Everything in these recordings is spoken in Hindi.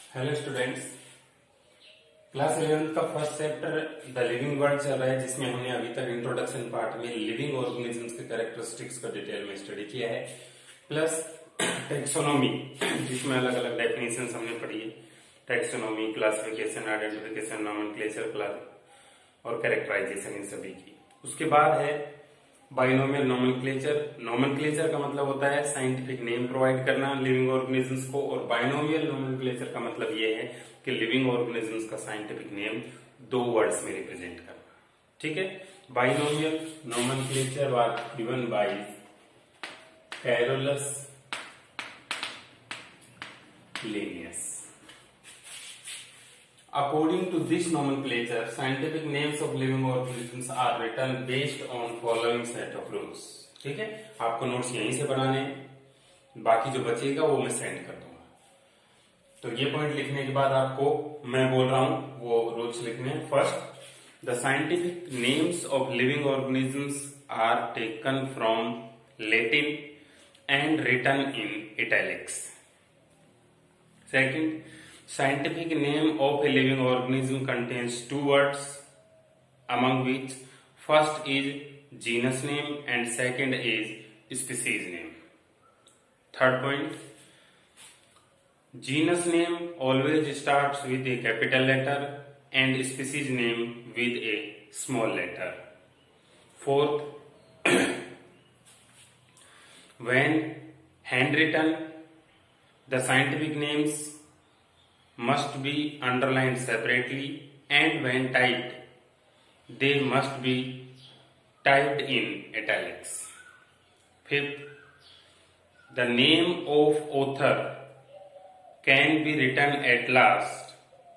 हेलो स्टूडेंट्स, क्लास 11 का first chapter the living world चल रहा है, जिसमें हमने अभी तक इंट्रोडक्शन पार्ट में लिविंग ऑर्गेनिजम्स के कैरेक्टरिस्टिक्स को डिटेल में स्टडी किया है, प्लस टेक्सोनॉमी जिसमें अलग अलग डेफिनेशंस हमने पढ़ी है। Taxonomy, classification, identification, nomenclature, class और कैरेक्टराइजेशन इन सभी की। उसके बाद है बाइनोमियल नोमेनक्लेचर। नोमेनक्लेचर का मतलब होता है साइंटिफिक नेम प्रोवाइड करना लिविंग ऑर्गेनिजम्स को, और बाइनोमियल नोमेनक्लेचर का मतलब ये है कि लिविंग ऑर्गेनिजम्स का साइंटिफिक नेम दो वर्ड्स में रिप्रेजेंट करना। ठीक है। Binomial nomenclature was given by Carolus Linnaeus. According to this nomenclature, scientific names of living organisms are written based on following set of rules. ठीक है, आपको नोट्स यहीं से बनाने हैं, बाकी जो बचेगा वो मैं सेंड कर दूंगा। तो ये पॉइंट लिखने के बाद आपको मैं बोल रहा हूं वो रूल्स लिखने हैं। First, the scientific names of living organisms are taken from Latin and written in italics. Second, scientific name of a living organism contains two words, among which first is genus name and second is species name. Third point, genus name always starts with a capital letter and species name with a small letter. Fourth, when handwritten, the scientific names must be underlined separately, and when typed they must be typed in italics. Fifth, the name of author can be written at last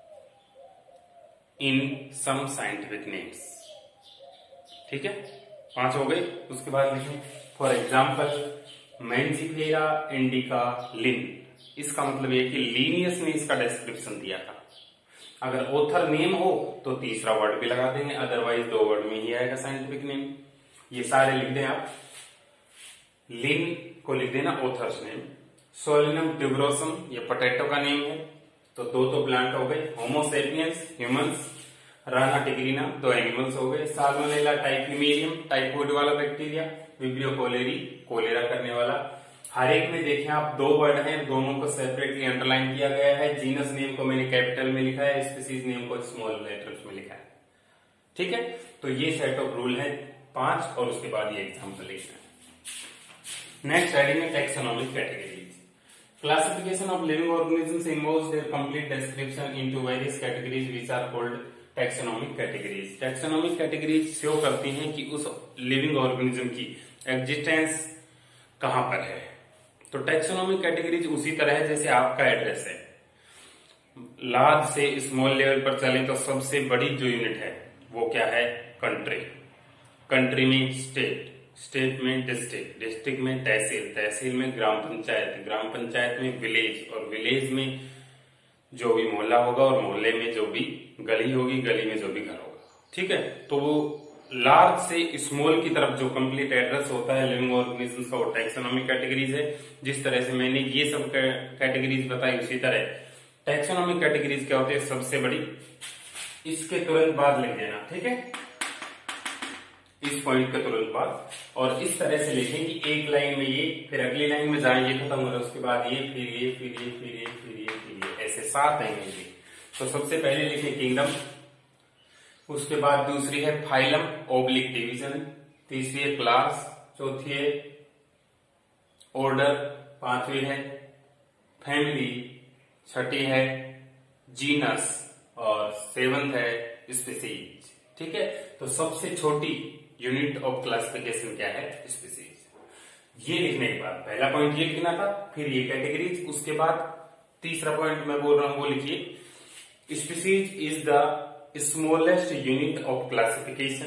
in some scientific names. ठीक है, 5 हो गए। उसके बाद लिखें for example Mangifera indica Linn. इसका मतलब ये कि लीनियस ने इसका डिस्क्रिप्शन दिया था। अगर ऑथर नेम हो तो तीसरा वर्ड भी लगा देंगे, अदरवाइज 2 वर्ड में ही आएगा साइंटिफिक नेम। ये सारे लिख दें आप। लिन को लिख देना ऑथर्स नेम। सोलिनम ट्यूबरोसम ये पोटैटो का नेम है, तो 2 प्लांट हो गए। Homo sapiens humans, Rana tigrina 2 animals हो गए। साल्मोनेला टाइफिमेरियम टाइफाइड वाला बैक्टीरिया। विब्रियो कोलेरी कोलेरा करने वाला। हर एक में देखें आप 2 वर्ड हैं, दोनों को सेपरेटली अंडरलाइन किया गया है। जीनस नेम को मैंने कैपिटल में लिखा है, स्पीसीज नेम को स्मॉल लेटर्स में लिखा है। ठीक है, तो ये सेट ऑफ रूल है 5, और उसके बाद ये एग्जाम्पल लिखना है। नेक्स्ट हेडिंग है taxonomic categories. Classification of living organisms involves their complete description into various categories which are called taxonomic categories. Taxonomic categories show करती हैं कि उस लिविंग ऑर्गेनिज्म की एग्जिस्टेंस कहां पर है। तो टैक्सोनॉमिक कैटेगरीज उसी तरह है जैसे आपका एड्रेस है। लार्ज से स्मॉल लेवल पर चले तो सबसे बड़ी जो यूनिट है वो क्या है? कंट्री। कंट्री में स्टेट, स्टेट में डिस्ट्रिक्ट, डिस्ट्रिक्ट में तहसील, तहसील में ग्राम पंचायत, ग्राम पंचायत में विलेज, और विलेज में जो भी मोहल्ला होगा, और मोहल्ले में जो भी गली होगी, गली में जो भी घर होगा। ठीक है, तो वो लार्ज से स्मॉल की तरफ जो कंप्लीट एड्रेस होता है लिविंग ऑर्गेनिजम्स का, वो टैक्सोनॉमिक कैटेगरीज है। जिस तरह से मैंने ये सब कैटेगरीज बताई, उसी तरह टैक्सोनॉमिक कैटेगरीज क्या होती है? सबसे बड़ी। इसके तुरंत बाद लिख देना, ठीक है, इस पॉइंट के तुरंत बाद। और इस तरह से लिखें कि एक लाइन में ये, फिर अगली लाइन में जहां ये खत्म हो रहा है उसके बाद ये, फिर ये, फिर ये, फिर ये, फिर ये, फिर ये, ऐसे 7 आएंगे ये। तो सबसे पहले लिखें किंगडम, उसके बाद दूसरी है फाइलम ओब्लिक डिवीजन, तीसरी है क्लास, चौथी है ऑर्डर, 5वीं है फैमिली, 6ठी है जीनस, और 7th है स्पीसीज। ठीक है, तो सबसे छोटी यूनिट ऑफ क्लासिफिकेशन क्या है? स्पीसीज। ये लिखने के बाद पहला पॉइंट ये लिखना था, फिर ये कैटेगरीज, उसके बाद तीसरा पॉइंट मैं बोल रहा हूं वो लिखिए, species is the smallest unit of classification,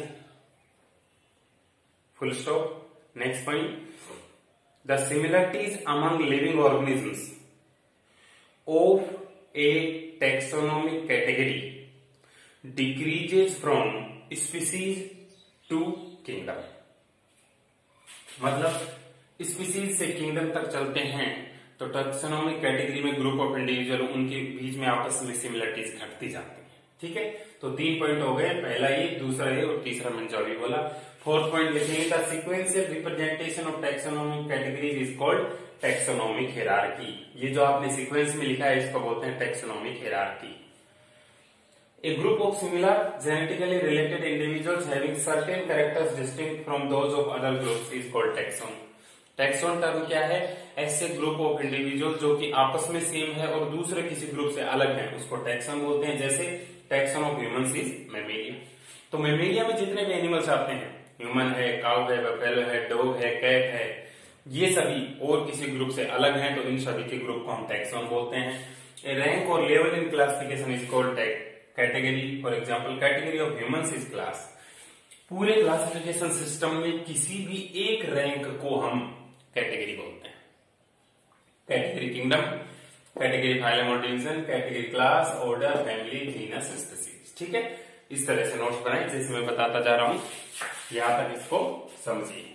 full stop. Next point, the similarities among living organisms of a taxonomic category decreases from species to kingdom. मतलब स्पीसीज से किंगडम तक चलते हैं तो टैक्सोनॉमिक कैटेगरी में ग्रुप ऑफ इंडिविजुअल उनके बीच में आपस में सिमिलरिटीज घटती जाती है। ठीक है, तो 3 पॉइंट हो गए, पहला ये, दूसरा ये और तीसरा मैंने जो अभी बोला। 4th पॉइंट लिखेंगे, the sequential representation of taxonomic categories is called taxonomic hierarchy. ये जो आपने सीक्वेंस में लिखा है इसको बोलते हैं taxonomic hierarchy. A group of similar genetically related individuals having certain characters distinct from those of other groups is called taxon. Taxon term क्या है? ऐसे ग्रुप ऑफ इंडिविजुअल जो कि आपस में सेम है और दूसरे किसी ग्रुप से अलग है उसको टैक्सोन बोलते हैं। जैसे taxon of humans is Mammalia. तो मैमेलिया में जितने भी एनिमल्स आते हैं, ह्यूमन है, काउ है, बफेलो है, डॉग है, कैट है, ये सभी और किसी ग्रुप से अलग हैं, तो इन सभी के ग्रुप को हम टैक्सोन बोलते हैं। Rank or level in classification is called category. For example, category of humans is class. पूरे क्लासिफिकेशन सिस्टम में किसी भी एक रैंक को हम कैटेगरी बोलते हैं। Category kingdom, category phylum or division, category class, order, family, genus, species. ठीक है, इस तरह से नोट्स बनाए जैसे मैं बताता जा रहा हूं, यहां तक इसको समझिए।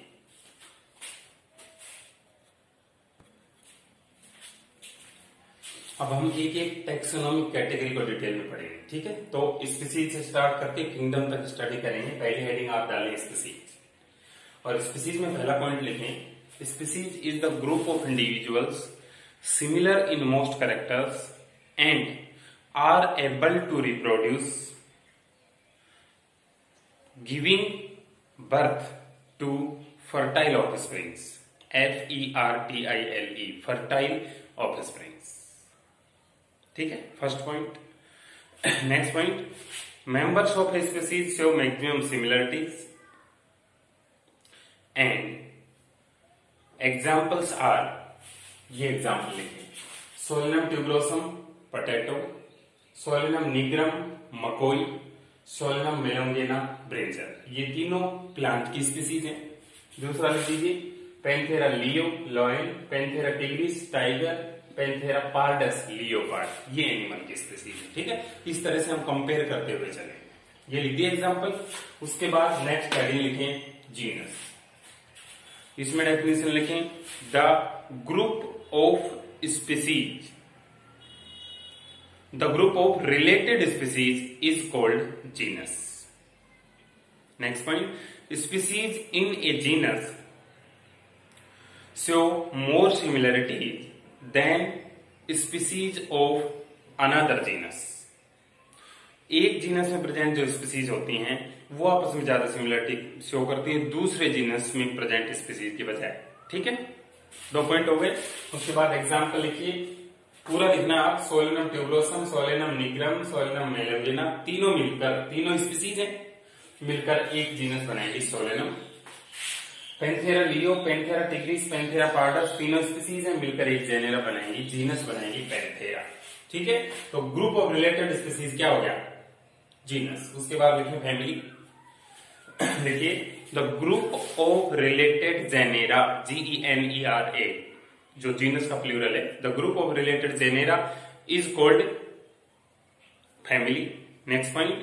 अब हम एक एक टैक्सोनॉमिक कैटेगरी को डिटेल में पढ़ेंगे। ठीक है, तो स्पीसीज से स्टार्ट करके किंगडम तक स्टडी करेंगे। पहली हेडिंग आप डालें स्पीसीज, और स्पीसीज में पहला पॉइंट लिखें, species is the group of individuals similar in most characters and are able to reproduce giving birth to fertile offsprings. FERTILE, fertile offsprings. ठीक है, first point. Next point, members of a species show maximum similarities and examples are, ये एग्जाम्पल लिखें, Solanum tuberosum potato, Solanum nigrum makoi, Solanum melongena brinjal. ये तीनों प्लांट की स्पीसीज हैं। दूसरा लिख दीजिए, Panthera leo lion, Panthera tigris tiger, Panthera pardus leopard, ये एनिमल की स्पीसीज है। ठीक है, इस तरह से हम कंपेयर करते हुए चले। ये लिख दिए एग्जाम्पल। उसके बाद नेक्स्ट हेडिंग लिखें जीनस। इसमें डेफिनेशन लिखें, the group of species, the group of related species is called genus. Next point, species in a genus show more similarities than species of another genus. एक जीनस में प्रेजेंट जो स्पीसीज होती हैं वो आपस में ज्यादा सिमिलरिटी शो करती है दूसरे जीनस में प्रेजेंट स्पीसीज की बजाय। ठीक है, 2 पॉइंट हो गए। उसके बाद एग्जाम्पल लिखिए, पूरा लिखना आप, Solanum tuberosum, Solanum nigrum, Solanum melongena, तीनों मिलकर, तीनों स्पीसीज है, मिलकर एक जीनस बनाएंगे Solanum. Panthera leo, Panthera tigris, Panthera pardus, तीनों स्पीसीज है, मिलकर एक जेनेरा बनाएंगी, जीनस बनाएंगी पैंथेरा। ठीक है, तो ग्रुप ऑफ रिलेटेड स्पीसीज क्या हो गया? जीनस। उसके बाद लिखिए फैमिली, देखिए, the group of related genera, GENERA, जो जीनस का प्लूरल है, the group of related genera is called family. Next point,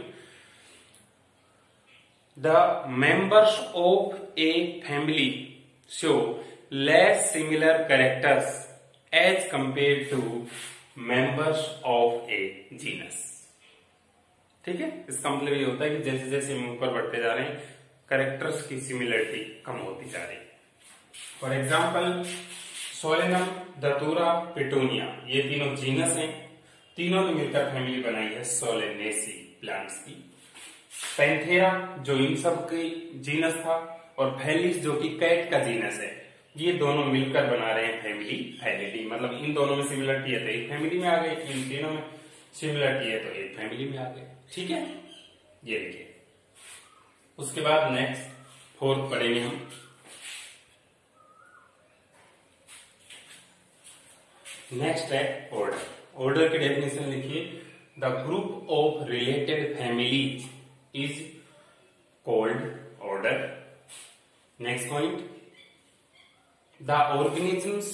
the members of a family show less similar characters as compare to members of a genus. ठीक है, इसका मतलब ये होता है कि जैसे जैसे हम ऊपर बढ़ते जा रहे हैं कैरेक्टर्स की सिमिलरिटी कम होती जा रही है। For example, Solanum, Datura, Petunia, ये तीनों जीनस हैं, तीनों ने मिलकर फैमिली बनाई है सोलेनेसी प्लांट्स की। पैंथेरा जो इन सब की जीनस था, और फैलिस जो कि कैट का जीनस है, ये दोनों मिलकर बना रहे हैं फैमिली फैमिली। मतलब इन दोनों में सिमिलरिटी है तो एक फैमिली में आ गए, इन तीनों में सिमिलरिटी है तो एक फैमिली में आ गए। ठीक है, ये देखिए। उसके बाद नेक्स्ट 4th पढ़ेंगे हम। नेक्स्ट है ऑर्डर। ऑर्डर की डेफिनेशन लिखिए, the group of related families is called order. Next point, the organisms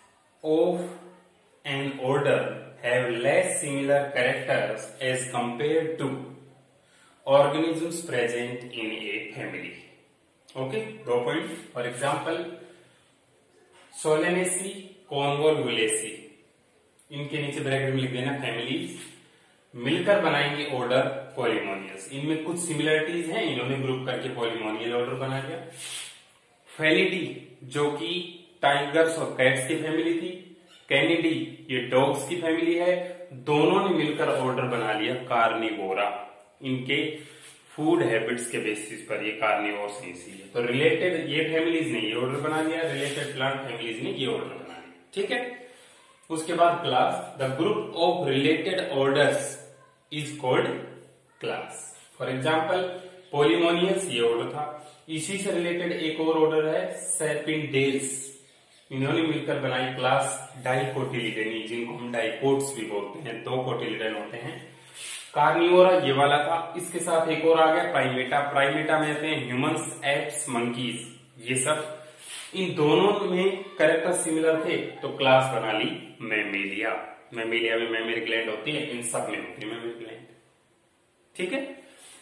of an order have less similar characters as compared to organisms present in a family. Okay, 2 points. For example, Solanaceae Convolvulaceae, इनके नीचे ब्रैकेट में लिख देना फैमिलीज, मिलकर बनाएंगे ऑर्डर पॉलीमोनियस। इनमें कुछ सिमिलरिटीज हैं, इन्होंने ग्रुप करके पॉलीमोनियल ऑर्डर बना दिया। फेलिडी जो कि टाइगर्स और कैट्स की फैमिली थी, कैनिडी ये डॉग्स की फैमिली है, दोनों ने मिलकर ऑर्डर बना लिया कार्निवोरा। इनके फूड हैबिट्स के बेसिस पर ये कार्निवोर्स हैं, इसीलिए तो रिलेटेड ये फैमिलीज ने ये ऑर्डर बना लिया, रिलेटेड प्लांट फैमिलीज ने ये ऑर्डर बना लिया। ठीक है, उसके बाद class, the group of related orders is called class. For example Polymoniales ये ऑर्डर था, इसी से रिलेटेड एक और ऑर्डर है सेपिंडेल्स, इन्होंने मिलकर बनाई क्लास डाइकोटिलिडेनी, जिनको हम डाइकोट्स भी बोलते हैं, 2 कोटिलिडन होते हैं। कार्निवोरा ये वाला था, इसके साथ एक और आ गया प्राइमेटा। प्राइमेटा में आते हैं ह्यूमंस, एप्स, मंकीज, ये सब। इन दोनों में कैरेक्टर सिमिलर थे तो क्लास बना ली मैमेलिया। मैमेलिया में मैमरी ग्लैंड होती है, इन सब में होती है मैमरी ग्लैंड। ठीक है,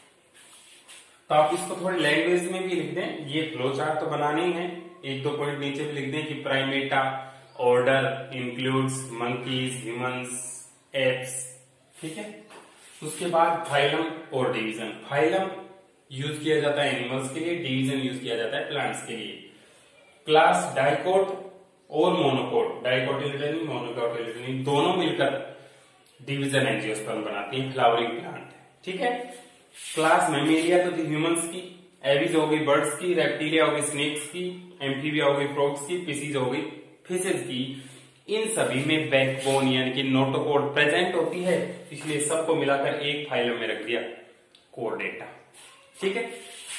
तो आप इसको थोड़ी लैंग्वेज में भी लिख दें, ये फ्लो चार्ट तो बनाने ही है, 1-2 पॉइंट नीचे भी लिख दें कि Primata order includes monkeys, humans, apes. ठीक है, उसके बाद phylum or division. Phylum use किया जाता है एनिमल्स के लिए, डिवीजन यूज किया जाता है प्लांट्स के लिए। क्लास डाइकोट और मोनोकोट, डाइकोटिलिडनी, मोनोकोटिलिडनी दोनों मिलकर डिवीजन एंजियोस्पर्म बनाती है, फ्लावरिंग प्लांट। ठीक है, क्लास मैमेलिया तो थी ह्यूमंस की, एविज हो गई बर्ड्स की, रेप्टिलिया हो गई स्नेक्स की, एम्फीबिया हो गई फ्रॉग्स की, फिशेज हो गई फिशेज की। इन सभी में बैकबोन यानी कि नोटोकोड प्रेजेंट होती है, इसलिए सबको मिलाकर एक फाइलम में रख दिया कोर्डेटा। ठीक है,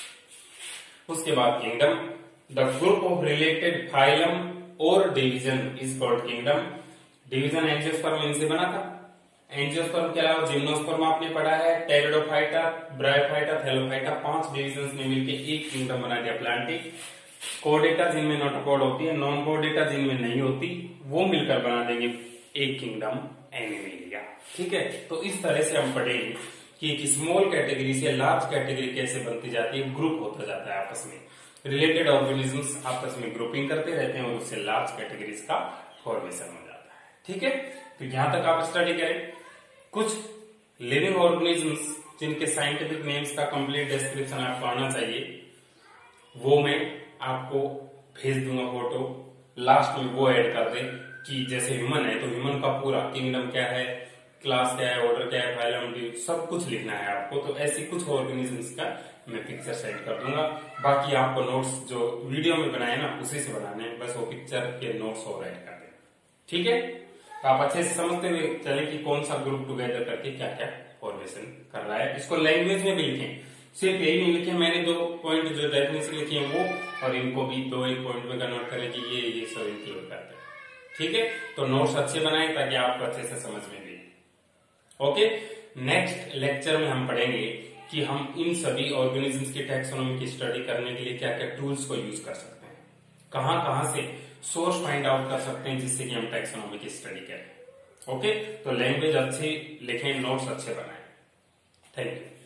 उसके बाद kingdom, the group of related phylum or division is called kingdom. Division angiosperm इनसे बना था। एंजियोस्पर्म के अलावा जिम्नोस्पर्म आपने पढ़ा है, टेरिडोफाइटा, ब्रायोफाइटा, थैलोफाइटा, 5 डिविजन्स ने मिलकर एक किंगडम बना दिया प्लांटिक। कोर्डेटा जिनमें नोटोकोड होती है, नॉन कोर्डेटा जिनमें नहीं होती, वो मिलकर बना देंगे एक किंगडम एनिमेलिया। ठीक है, तो इस तरह से हम पढ़ेंगे कि एक स्मॉल कैटेगरी से लार्ज कैटेगरी कैसे बनती जाती है, ग्रुप होता जाता है आपस में, रिलेटेड ऑर्गेनिजम्स आपस में ग्रुपिंग करते रहते हैं और उससे लार्ज कैटेगरीज का फॉर्मेशन हो जाता है। ठीक है, तो यहां तक आप स्टडी करें। कुछ लिविंग ऑर्गेनिजम्स जिनके साइंटिफिक नेम्स का कंप्लीट डिस्क्रिप्शन आपको आना चाहिए, वो मैं आपको भेज दूंगा फोटो, लास्ट में वो ऐड कर दें कि जैसे ह्यूमन है तो ह्यूमन का पूरा किंगडम क्या है, क्लास क्या है, ऑर्डर क्या है, फाइलम, सब कुछ लिखना है आपको। तो ऐसी कुछ ऑर्गेनिजम्स का मैं पिक्चर सेंड कर दूंगा। बाकी आपको नोट्स जो वीडियो में बनाए ना उसी से बनाने हैं, बस वो पिक्चर के नोट्स और ऐड कर दें। ठीक है, तो आप अच्छे से समझते हुए चले कि कौन सा ग्रुप टुगेदर करके क्या क्या फॉर्मेशन कर रहा है। इसको लैंग्वेज में भी लिखें, सिर्फ यही नहीं लिखे, मैंने 2 पॉइंट जो डेफिनेशन लिखी है वो, और इनको भी 2-1 पॉइंट में कन्वर्ट करें कि ये सब इंक्लूड करते हैं। ठीक है, तो नोट्स अच्छे बनाए ताकि आपको अच्छे से समझ में भी। ओके, नेक्स्ट लेक्चर में हम पढ़ेंगे कि हम इन सभी ऑर्गेनिजम्स की टैक्सोनॉमी की स्टडी करने के लिए क्या क्या टूल्स को यूज कर सकते हैं, कहां कहां से सोर्स फाइंड आउट कर सकते हैं जिससे कि हम टैक्सोनॉमी की स्टडी करें। ओके, तो लैंग्वेज अच्छी लिखें, नोट्स अच्छे बनाएं। Thank you.